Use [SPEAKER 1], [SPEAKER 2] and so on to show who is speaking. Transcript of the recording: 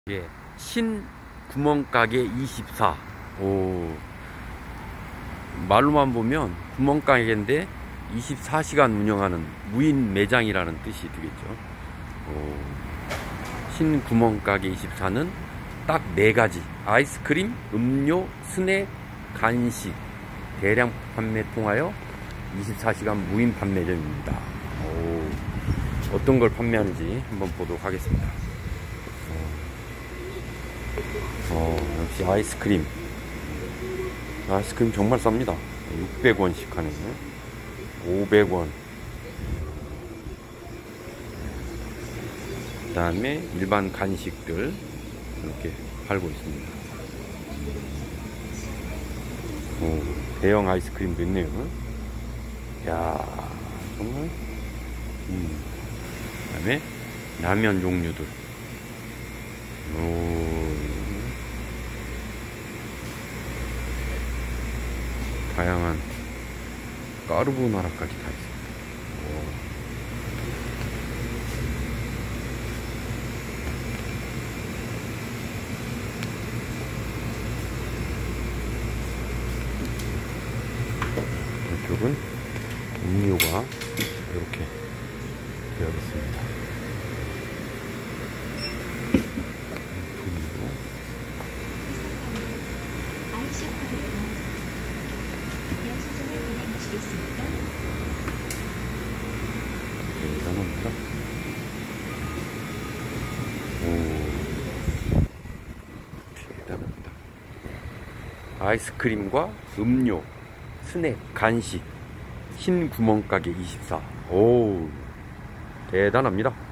[SPEAKER 1] 예, 신구멍가게 24. 오, 말로만 보면 구멍가게인데 24시간 운영하는 무인 매장이라는 뜻이 되겠죠. 오, 신구멍가게 24는 딱 4가지 아이스크림, 음료, 스낵, 간식 대량 판매 통하여 24시간 무인 판매점입니다. 오, 어떤 걸 판매하는지 한번 보도록 하겠습니다. 역시 아이스크림 정말 쌉니다. 600원씩 하네요. 500원. 그 다음에 일반 간식들 이렇게 팔고 있습니다. 대형 아이스크림도 있네요. 야, 정말. 그 다음에 라면 종류들. 다양한 까르보나라까지 다 있습니다. 이쪽은 음료가 이렇게 되어 있습니다. 대단합니다. 대단합니다. 아이스크림과 음료, 스낵, 간식, 신구멍가게 24. 오, 대단합니다.